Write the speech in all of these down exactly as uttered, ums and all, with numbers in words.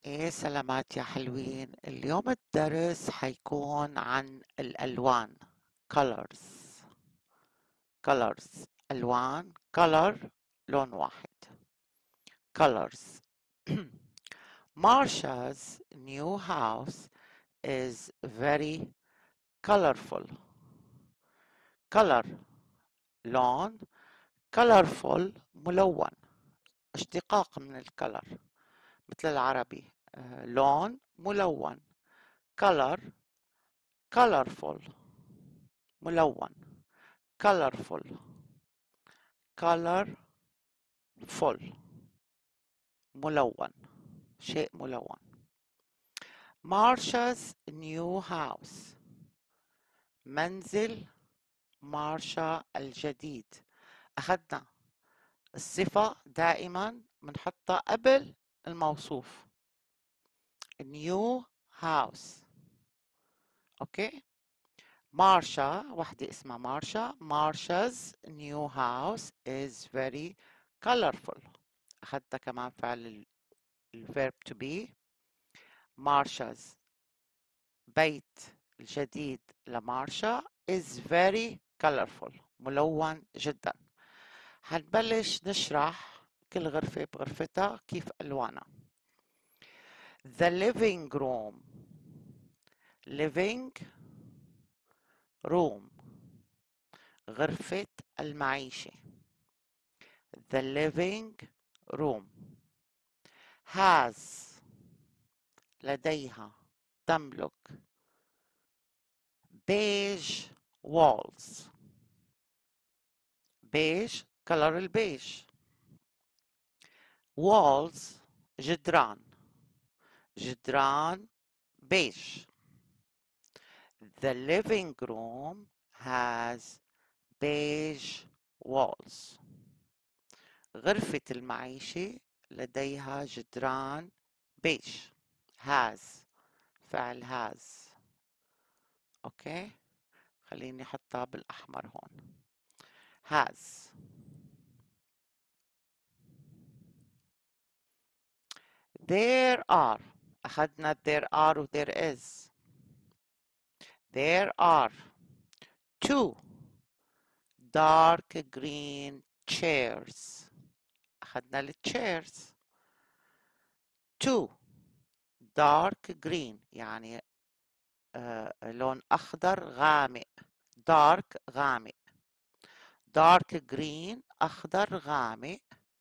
ايه سلامات يا حلوين. اليوم الدرس حيكون عن الألوان colors colors ألوان color لون واحد colors Marsha's new house is very colorful color لون colorful ملون اشتقاق من الكلر مثل العربي آه، لون ملون color colorful ملون colorful colorful ملون شيء ملون Marsha's new house منزل مارشا الجديد أخذنا الصفة دائما بنحطها قبل الموصوف new house أوكي مارشا واحدة اسمها مارشا Marsha's new house is very colorful أخذت كمان فعل الverb to be Marsha's بيت الجديد لمارشا is very colorful ملون جدا هنبلش نشرح كل غرفة بغرفتها كيف ألوانها The living room living room غرفة المعيشة The living room has لديها تملك beige walls beige color البيج walls جدران جدران beige The living room has beige walls غرفة المعيشة لديها جدران بيج has فعل has اوكي خليني احطها بالاحمر هون has there are اخذنا there are و there is there are two dark green chairs أخذنا الchairs two dark green يعني آه لون أخضر غامق dark غامق dark green أخضر غامق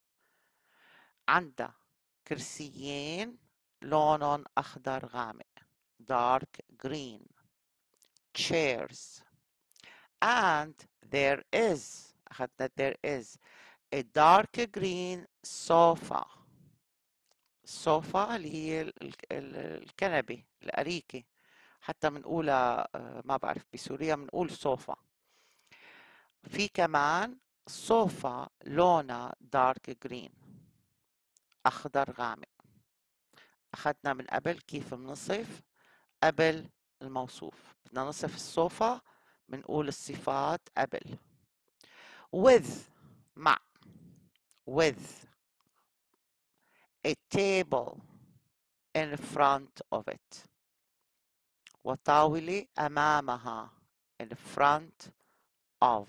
عندها كرسيين لونهم أخضر غامق dark green chairs and there is أخذنا there is a dark green sofa sofa اللي هي الكنبة الأريكة حتى بنقولها ما بعرف بسوريا بنقول صوفا في كمان صوفا لونها دارك جرين أخضر غامق أخذنا من قبل كيف بنصف قبل الموصوف بدنا نصف الصوفا بنقول الصفات قبل with مع with a table in front of it وطاولة أمامها in front of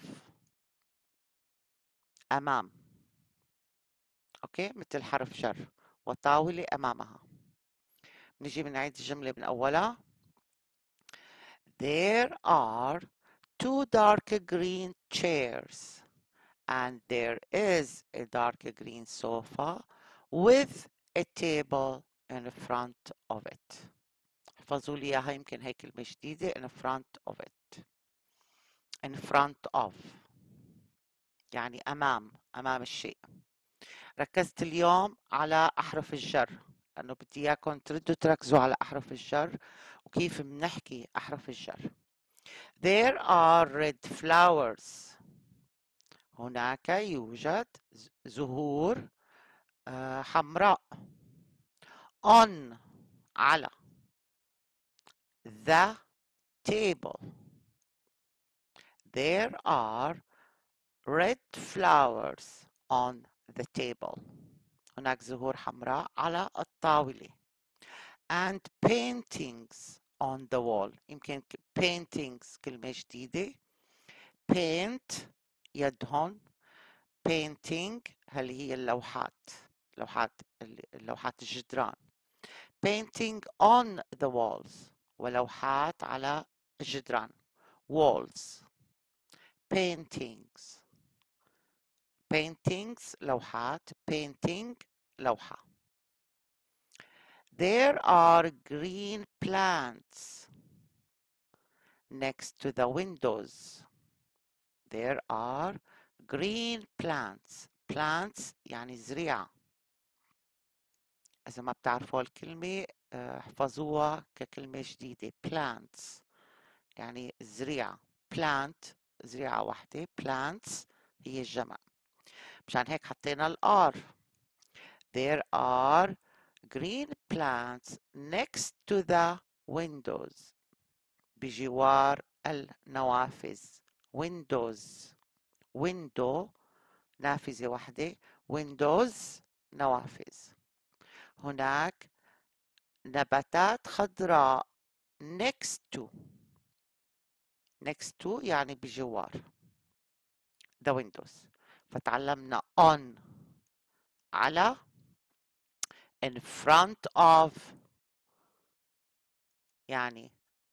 أمام أوكي مثل حرف جر وطاولة أمامها نجي بنعيد الجملة من أولها There are two dark green chairs and there is a dark green sofa with a table in front of it احفظوا لي اياها يمكن هي كلمة جديدة in front of it in front of يعني أمام أمام الشيء ركزت اليوم على أحرف الجر لأنه بدي إياكم تردوا تركزوا على أحرف الجر وكيف بنحكي أحرف الجر There are red flowers هناك يوجد زهور حمراء on على the table There are red flowers on the table هناك زهور حمراء على الطاولة and paintings on the wall. يمكن paintings كلمة جديدة. paint يدهن. painting هل هي اللوحات لوحات اللوحات الجدران. painting on the walls ولوحات على الجدران. walls. paintings. paintings لوحات. painting لوحة. There are green plants next to the windows. There are green plants. plants يعني زريعة. إذا ما بتعرفوا الكلمة احفظوها ككلمة جديدة. plants يعني زريعة. plant زريعة واحدة. plants هي الجمع. مشان هيك حطينا الآر. There are green plants next to the windows. بجوار النوافذ. windows. window نافذة واحدة. windows نوافذ. هناك نباتات خضراء next to. next to يعني بجوار the windows. فتعلمنا on على in front of يعني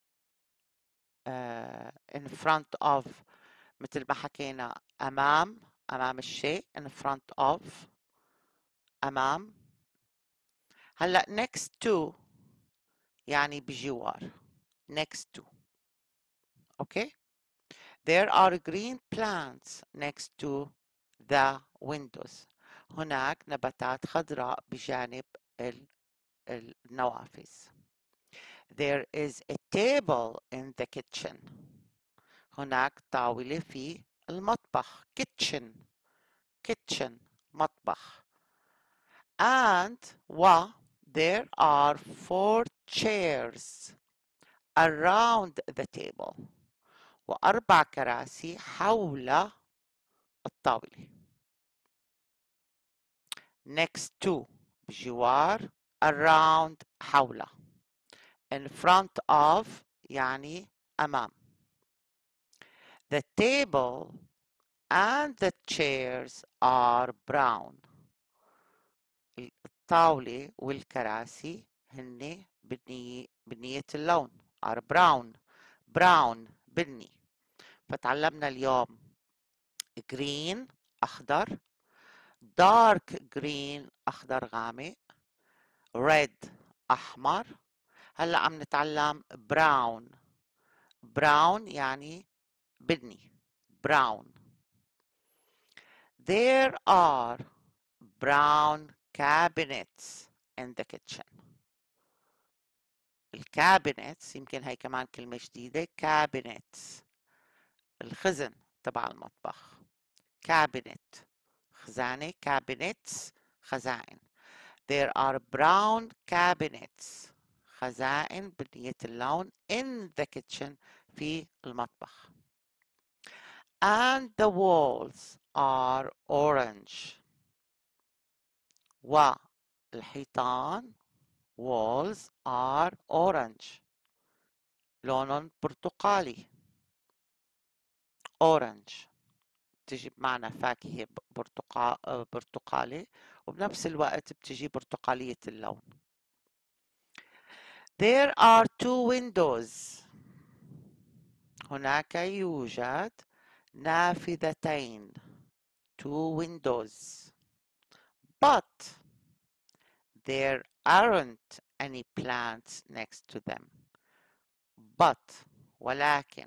uh, in front of مثل ما حكينا أمام أمام الشيء in front of أمام. هلا next to يعني بجوار. next to. okay. There are green plants next to the windows. هناك نباتات خضراء بجانب النوافذ. There is a table in the kitchen. هناك طاولة في المطبخ. kitchen. kitchen مطبخ. and و there are four chairs around the table. وأربع كراسي حول الطاولة. next to بجوار. around حول. in front of يعني أمام. the table and the chairs are brown. الطاولة والكراسي هن بنية بنية اللون are brown. brown بني. فتعلمنا اليوم green أخضر. dark green أخضر غامق. red أحمر. هلأ عم نتعلم brown. brown يعني بني. brown. There are brown cabinets in the kitchen. الكابينتس يمكن هي كمان كلمة جديدة. cabinets الخزن تبع المطبخ. cabinet خزانة. cabinets خزائن. There are brown cabinets خزائن بنية اللون in the kitchen في المطبخ. and the walls are orange. والحيطان walls are orange لون برتقالي. orange بتجي بمعنى فاكهة برتقا... برتقالي وبنفس الوقت بتجي برتقالية اللون. There are two windows. هناك يوجد نافذتين. two windows. But there aren't any plants next to them. But ولكن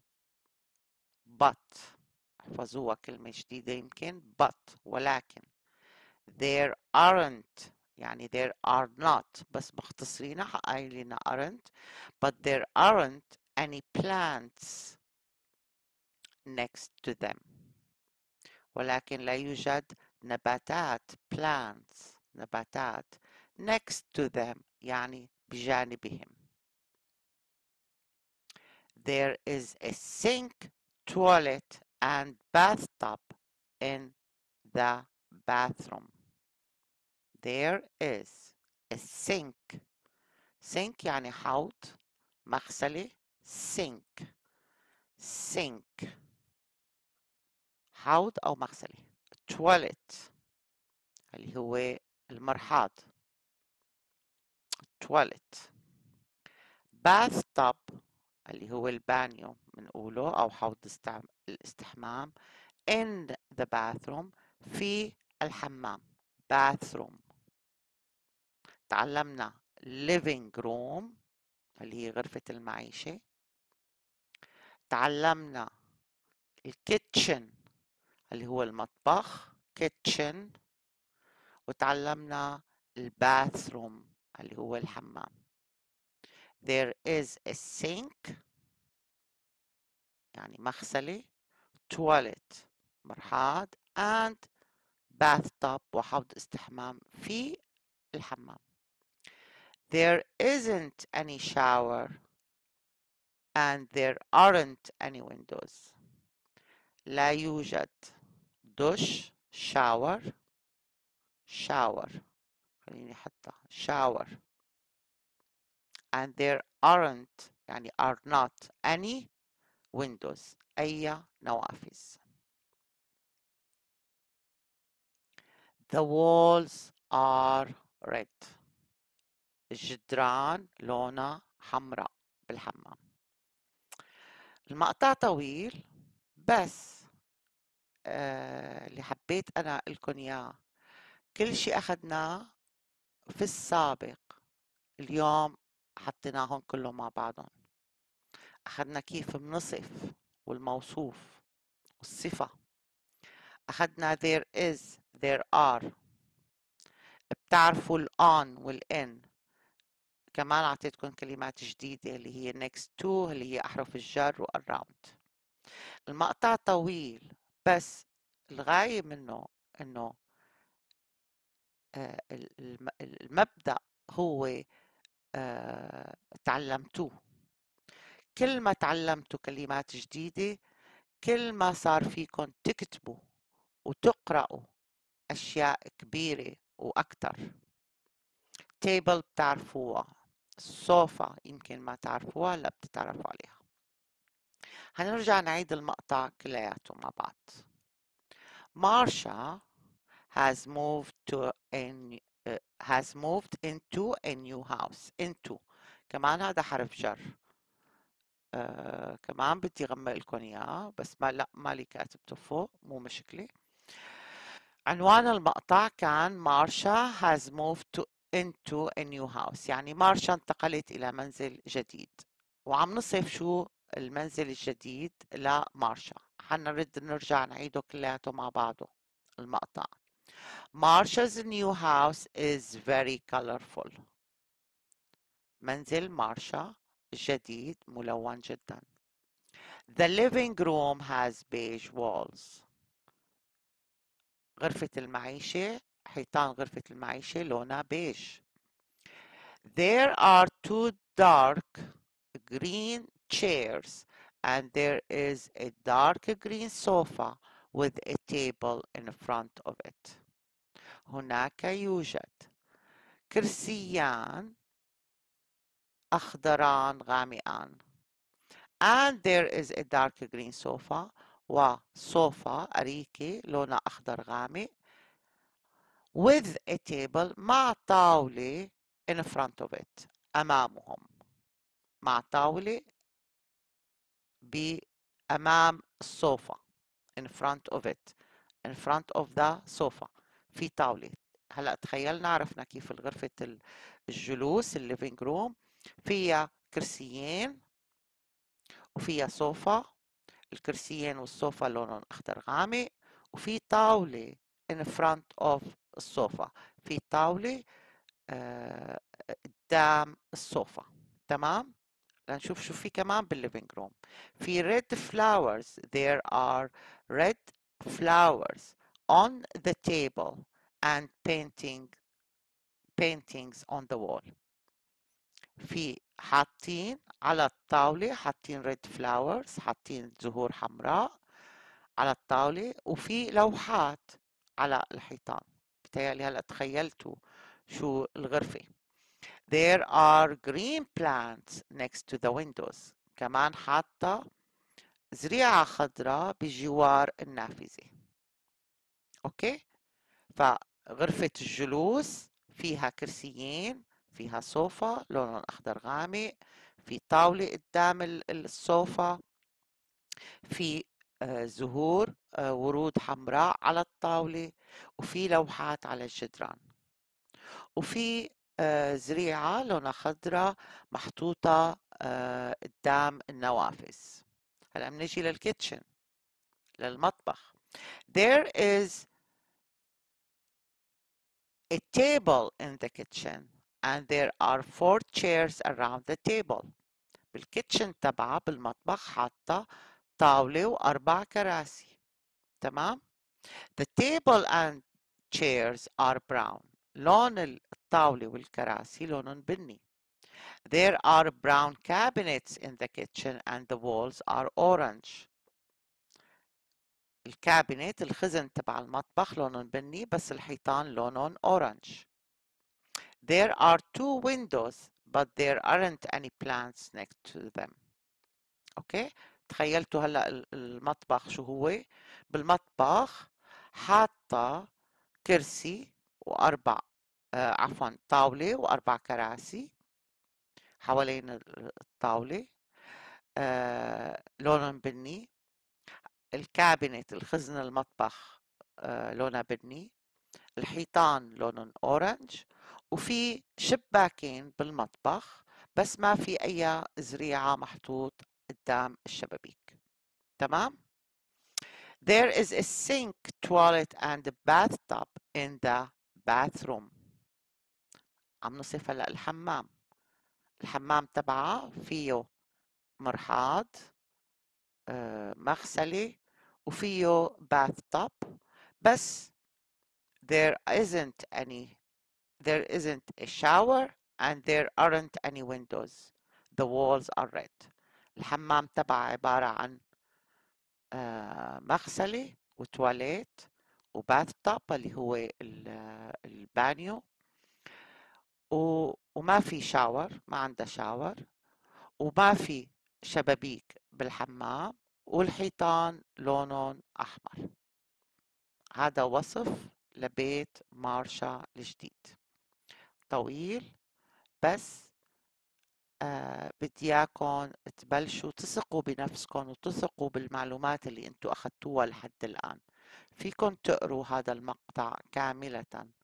but احفظوها كلمة جديدة يمكن. but ولكن there aren't يعني there are not بس مختصرينها قايلين aren't but there aren't any plants next to them. ولكن لا يوجد نباتات plants نباتات next to them يعني بجانبهم. There is a sink, toilet and bathtub in the bathroom. There is a sink sink يعني حوض، مغسلة sink sink حوض أو مغسلة. toilet اللي هو المرحاض toilet. bathtub اللي هو البانيو بنقوله أو حوض الاستحمام. in the bathroom في الحمام bathroom. تعلمنا living room اللي هي غرفة المعيشة. تعلمنا الكيتشن اللي هو المطبخ kitchen. وتعلمنا الباثروم اللي هو الحمام. there is a sink يعني مغسلة toilet مرحاض and bathtub وحوض استحمام في الحمام. there isn't any shower and there aren't any windows. لا يوجد دش shower shower خليني حتى shower and there aren't يعني are not any windows أي نوافذ. the walls are red الجدران لونها حمراء بالحمام. المقطع طويل بس آه اللي حبيت أنا لكم إياه كل شيء أخذناه في السابق اليوم حطيناهم كلهم مع بعضهم. أخذنا كيف بنصف والموصوف والصفة. أخذنا there is there are. بتعرفوا ال on وال in. كمان أعطيتكم كلمات جديدة اللي هي next to اللي هي أحرف الجر و around. المقطع طويل بس الغاية منه إنه آه المبدأ هو آه تعلمتوه. كل ما تعلمتوا كلمات جديدة كل ما صار فيكم تكتبوا وتقرأوا أشياء كبيرة وأكتر. تيبل بتعرفوها، الصوفة يمكن ما تعرفوها لا بتتعرفوا عليها. هنرجع نعيد المقطع كلياته مع بعض. Marsha has moved to a uh, has moved into a new house. into كمان هذا حرف جر. آه كمان بدي غمق لكم اياه بس ما لا مالي كاتبته فوق مو مشكلة. عنوان المقطع كان مارشا has moved to into a new house يعني مارشا انتقلت إلى منزل جديد. وعم نصف شو المنزل الجديد لمارشا. حنرد نرجع نعيده كلياته مع بعضه المقطع. Marsha's new house is very colorful. منزل مارشا الجديد ملون جدا. The living room has beige walls. غرفة المعيشة حيطان غرفة المعيشة لونها بيج. There are two dark green chairs and there is a dark green sofa with a table in front of it. هناك يوجد كرسيان أخضران غامقان. And there is a dark green sofa وصوفة أريكة لونها أخضر غامق with a table مع طاولة in front of it أمامهم. مع طاولة بأمام الصوفة in front of it in front of the sofa في طاولة. هلأ تخيلنا عرفنا كيف الغرفة الجلوس الليفينج روم فيها كرسيين وفيها صوفة. الكرسيين والصوفة لونهم أخضر غامق وفي طاولة in front of الصوفة. في طاولة قدام الصوفة. تمام. لنشوف شو في كمان بالليفينج روم. في red flowers there are red flowers on the table and painting paintings on the wall. في حاطين على الطاولة حاطين red flowers حاطين زهور حمراء على الطاولة وفي لوحات على الحيطان. بتهيألي هلا تخيلتوا شو الغرفة. There are green plants next to the windows. كمان حاطة زريعة خضراء بجوار النافذة. اوكي، فغرفة الجلوس فيها كرسيين، فيها صوفة لونه أخضر غامق، في طاولة قدام الصوفة، في آه، زهور آه، ورود حمراء على الطاولة، وفي لوحات على الجدران، وفي آه، زريعة لونها خضراء محطوطة آه، قدام النوافذ. هلا بنجي للكيتشن، للمطبخ. There is a table in the kitchen and there are four chairs around the table. بالكيتشن تبعها بالمطبخ حاطة طاولة وأربع كراسي. تمام؟ The table and chairs are brown. لون الطاولة والكراسي لونهم بني. There are brown cabinets in the kitchen and the walls are orange. الكابينت الخزن تبع المطبخ لونهم بني بس الحيطان لونهم orange. There are two windows but there aren't any plants next to them. اوكي، تخيلتوا هلا المطبخ شو هو؟ بالمطبخ حاطة كرسي وأربع آه عفوا طاولة وأربع كراسي حوالين الطاولة آه لونهم بني. الكابينت الخزن المطبخ آه لونها بني. الحيطان لونهم أورنج. وفي شباكين بالمطبخ بس ما في أي زريعة محطوط قدام الشبابيك. تمام؟ There is a sink, toilet and a bathtub in the bathroom. عم نصف هلا الحمام. الحمام تبعها فيه مرحاض آه، مغسلة وفيه bathtub بس there isn't any there isn't a shower and there aren't any windows. The walls are red. الحمام تبعها عبارة عن آه، مغسلة وتواليت وباث توب اللي هو البانيو وما في شاور، ما عندها شاور، وما في شبابيك بالحمام، والحيطان لونهم أحمر. هذا وصف لبيت مارشا الجديد. طويل بس آه بدي اياكم تبلشوا تثقوا بنفسكم وتثقوا بالمعلومات اللي انتوا اخذتوها لحد الآن. فيكم تقروا هذا المقطع كاملة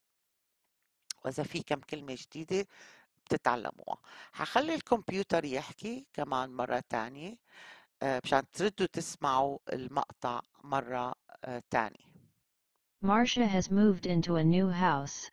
وإذا في كم كلمة جديدة بتتعلموها. حخلي الكمبيوتر يحكي كمان مرة تانية مشان تردوا تسمعوا المقطع مرة تانية. Marcia has moved into a new house.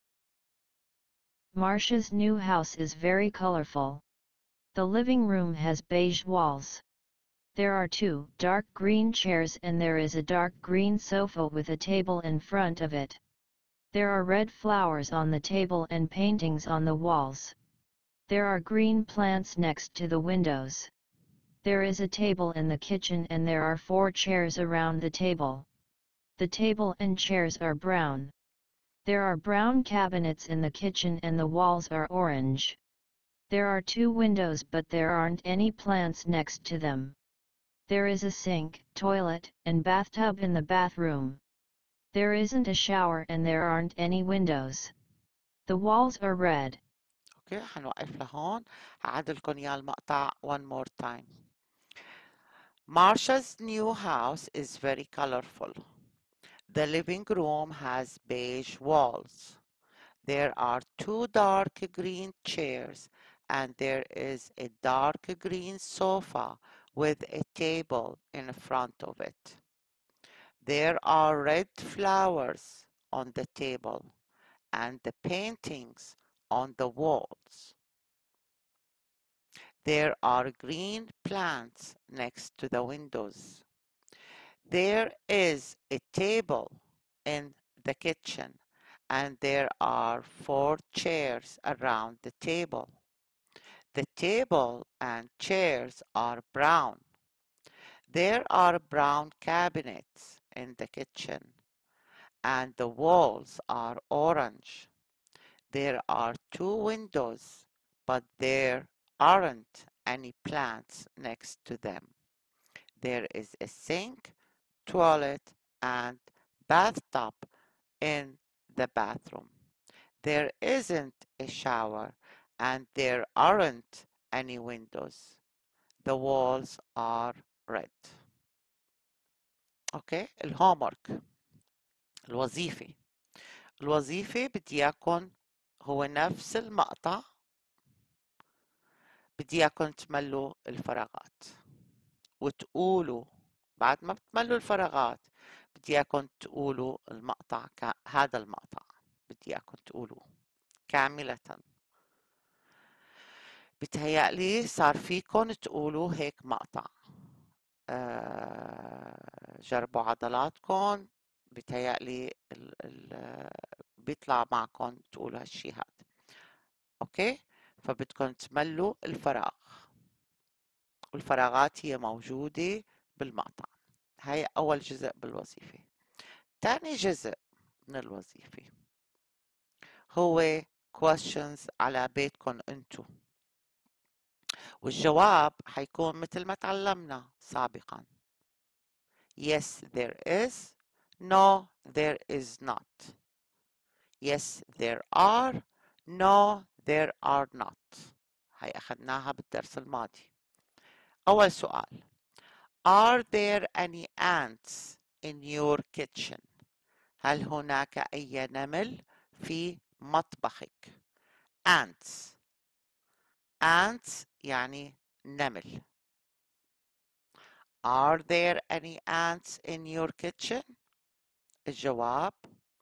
Marcia's new house is very colorful. The living room has beige walls. There are two dark green chairs and there is a dark green sofa with a table in front of it. There are red flowers on the table and paintings on the walls. There are green plants next to the windows. There is a table in the kitchen and there are four chairs around the table. The table and chairs are brown. There are brown cabinets in the kitchen and the walls are orange. There are two windows but there aren't any plants next to them. There is a sink, toilet, and bathtub in the bathroom. There isn't a shower and there aren't any windows. The walls are red. اوكي حنوقف لهون. هعيد لكم اياه المقطع one more time. Marsha's new house is very colorful. The living room has beige walls. There are two dark green chairs and there is a dark green sofa with a table in front of it. There are red flowers on the table and the paintings on the walls. There are green plants next to the windows. There is a table in the kitchen and there are four chairs around the table. The table and chairs are brown. There are brown cabinets in the kitchen and the walls are orange. There are two windows but there aren't any plants next to them. There is a sink, toilet, and bathtub in the bathroom. There isn't a shower, and there aren't any windows. The walls are red. اوكي الهومورك الوظيفة الوظيفة بدي اياكم هو نفس المقطع، بدي اياكم تملوا الفراغات وتقولوا بعد ما بتملوا الفراغات بدي اياكم تقولوا المقطع ك... هذا المقطع بدي اياكم تقولوه كاملة. بتهيألي صار فيكم تقولوا هيك مقطع. آه جربوا عضلاتكم، بتهيألي ال... ال... بيطلع معكم تقولوا هالشي هذا. اوكي، فبدكم تملوا الفراغ، والفراغات هي موجودة بالمقطع. هاي أول جزء بالوظيفة. تاني جزء من الوظيفة هو questions على بيتكم انتو، والجواب حيكون مثل ما تعلمنا سابقا. Yes, there is. No, there is not. Yes, there are. No, there are not. هاي أخذناها بالدرس الماضي. أول سؤال: Are there any ants in your kitchen? هل هناك أي نمل في مطبخك؟ Ants. Ants يعني نمل. Are there any ants in your kitchen? الجواب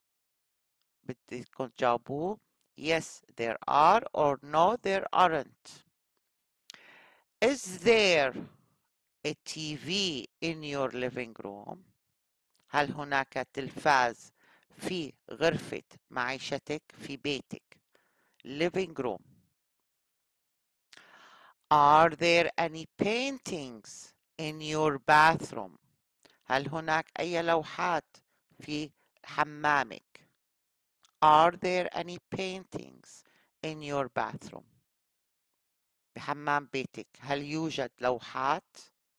بدكم تجاوبوه yes there are or no there aren't. Is there a T V in your living room? هل هناك تلفاز في غرفة معيشتك في بيتك؟ living room. Are there any paintings in your bathroom? هل هناك أي لوحات في حمامك؟ Are there any paintings in your bathroom? بحمام بيتك هل يوجد لوحات؟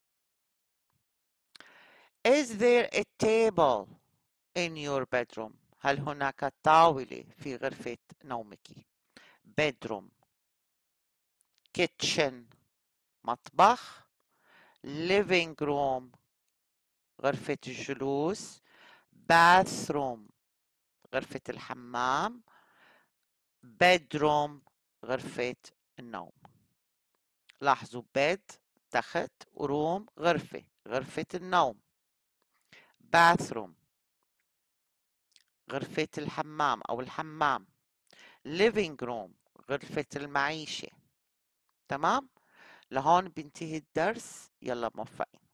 Is there a table in your bedroom? هل هناك طاولة في غرفة نومك؟ bedroom. kitchen مطبخ. living room غرفة الجلوس. bathroom غرفة الحمام. bedroom غرفة النوم. لاحظوا bed تخت وروم غرفة غرفة النوم. bathroom غرفة الحمام أو الحمام. living room غرفة المعيشة. تمام؟ لهون بينتهي الدرس. يلا موفقين.